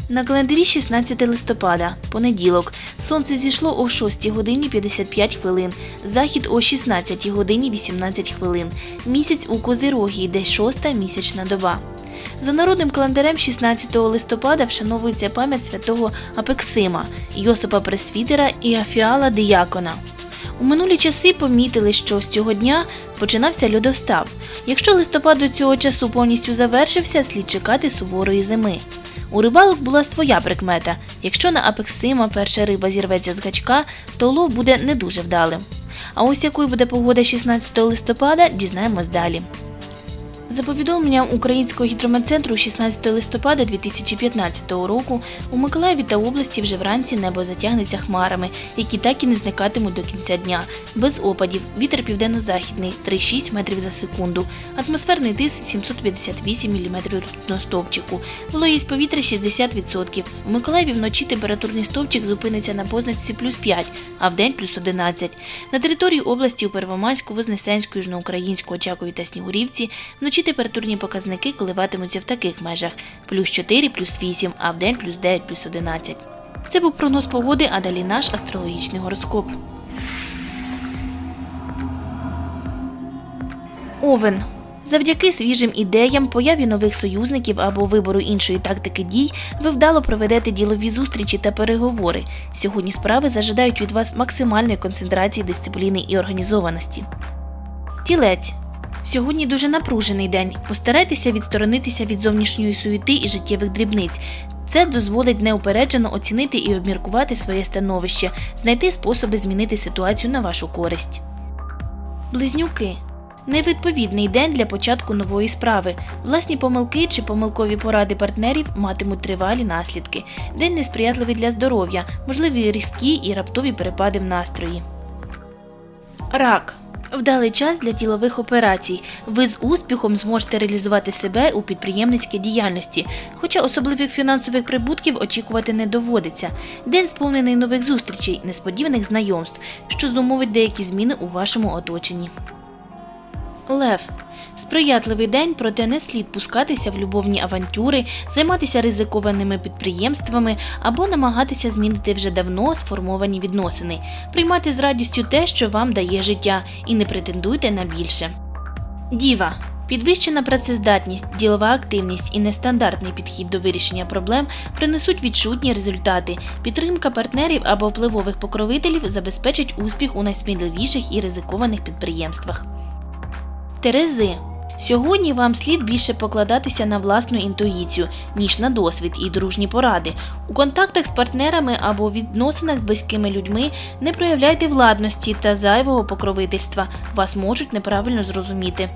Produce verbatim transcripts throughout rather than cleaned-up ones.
На календарі шістнадцяте листопада, понеділок. Сонце зійшло о шостій годині п'ятдесят п'ять хвилин, захід о шістнадцятій годині вісімнадцять хвилин. Місяць у Козирогі, йде шоста місячна доба. За народним календарем шістнадцятого листопада вшановується пам'ять святого Апексима, Йосипа Пресвітера і Афіала Диякона. У минулі часи помітили, що з цього дня починався льодостав. Якщо листопад до цього часу повністю завершився, слід чекати суворої зими. У рибалок була своя прикмета. Якщо на Апексима перша риба зірветься з гачка, то лов буде не дуже вдалим. А ось якою буде погода шістнадцятого листопада, дізнаємось далі. За повідомленням Українського гідрометцентру, шістнадцятого листопада дві тисячі п'ятнадцятого року у Миколаєві та області вже вранці небо затягнеться хмарами, які так і не зникатимуть до кінця дня. Без опадів, вітер південно-західний – три цілих шість метрів за секунду, атмосферний тиск – сімсот п'ятдесят вісім міліметрів ртутного стовпчику, вологість повітря – шістдесят відсотків. У Миколаєві вночі температурний стовпчик зупиниться на позначці плюс п'ять, а вдень плюс одинадцять. На території області у Первомайську, Вознесенську, Южноукраїнську, Очакові та Снігурівці вночі температурні показники коливатимуться в таких межах – плюс чотири, плюс вісім, а вдень плюс дев'ять, плюс одинадцять. Це був прогноз погоди, а далі наш астрологічний гороскоп. Овен. Завдяки свіжим ідеям, появі нових союзників або вибору іншої тактики дій ви вдало проведете ділові зустрічі та переговори. Сьогодні справи зажадають від вас максимальної концентрації, дисципліни і організованості. Тілець. Сьогодні дуже напружений день. Постарайтеся відсторонитися від зовнішньої суєти і життєвих дрібниць. Це дозволить неупереджено оцінити і обміркувати своє становище, знайти способи змінити ситуацію на вашу користь. Близнюки. Невідповідний день для початку нової справи. Власні помилки чи помилкові поради партнерів матимуть тривалі наслідки. День несприятливий для здоров'я, можливі різкі і раптові перепади в настрої. Рак. Вдалий час для ділових операцій. Ви з успіхом зможете реалізувати себе у підприємницькій діяльності, хоча особливих фінансових прибутків очікувати не доводиться. День сповнений нових зустрічей, несподіваних знайомств, що зумовить деякі зміни у вашому оточенні. Лев. Сприятливий день, проте не слід пускатися в любовні авантюри, займатися ризикованими підприємствами або намагатися змінити вже давно сформовані відносини. Приймайте з радістю те, що вам дає життя, і не претендуйте на більше. Діва. Підвищена працездатність, ділова активність і нестандартний підхід до вирішення проблем принесуть відчутні результати. Підтримка партнерів або впливових покровителів забезпечить успіх у найсміливіших і ризикованих підприємствах. Терези. Сьогодні вам слід більше покладатися на власну інтуїцію, ніж на досвід і дружні поради. У контактах з партнерами або відносинах з близькими людьми не проявляйте владності та зайвого покровительства, вас можуть неправильно зрозуміти.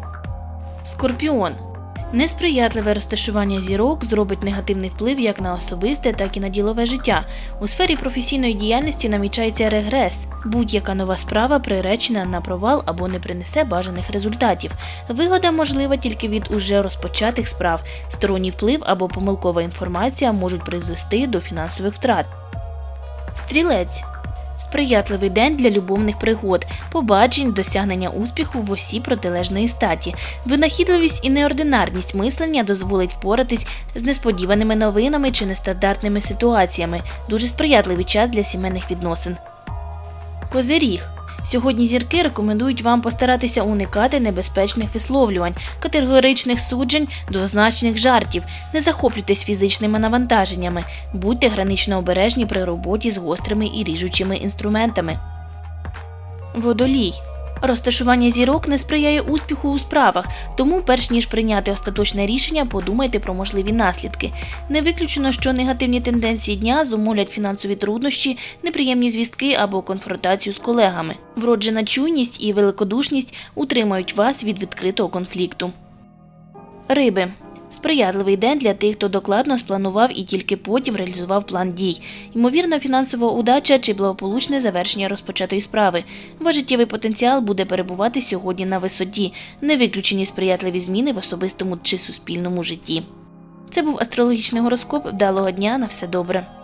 Скорпіон. Несприятливе розташування зірок зробить негативний вплив як на особисте, так і на ділове життя. У сфері професійної діяльності намічається регрес. Будь-яка нова справа приречена на провал або не принесе бажаних результатів. Вигода можлива тільки від уже розпочатих справ. Сторонній вплив або помилкова інформація можуть призвести до фінансових втрат. Стрілець. Сприятливий день для любовних пригод, побачень, досягнення успіху в осі протилежної статі. Винахідливість і неординарність мислення дозволить впоратись з несподіваними новинами чи нестандартними ситуаціями. Дуже сприятливий час для сімейних відносин. Козиріг. Сьогодні зірки рекомендують вам постаратися уникати небезпечних висловлювань, категоричних суджень, двозначних жартів. Не захоплюйтесь фізичними навантаженнями. Будьте гранично обережні при роботі з гострими і ріжучими інструментами. Водолій. Розташування зірок не сприяє успіху у справах, тому перш ніж прийняти остаточне рішення, подумайте про можливі наслідки. Не виключено, що негативні тенденції дня зумовлять фінансові труднощі, неприємні звістки або конфронтацію з колегами. Вроджена чуйність і великодушність утримають вас від відкритого конфлікту. Риби. Сприятливий день для тих, хто докладно спланував і тільки потім реалізував план дій. Ймовірна фінансова удача чи благополучне завершення розпочатої справи. Ваш життєвий потенціал буде перебувати сьогодні на висоті. Не виключені сприятливі зміни в особистому чи суспільному житті. Це був астрологічний гороскоп. Вдалого дня, на все добре.